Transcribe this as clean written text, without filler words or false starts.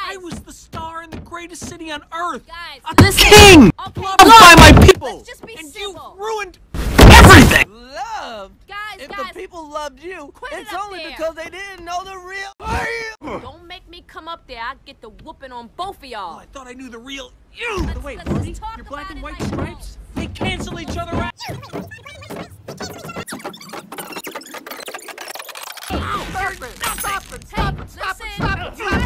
I was the star in the greatest city on earth. Guys, I'm the king! Okay, Loved by my people! Let's just be and civil. you ruined everything! Love? Guys, If guys, the people loved you, quit it it's up only there. because they didn't know the real don't make me come up there. I'll get the whooping on both of y'all. I thought I knew the real you! Let's- Wait, let's Marty, just talk your black about and it white like stripes? They cancel each other out! Stop it! Stop it! Stop it! Stop it!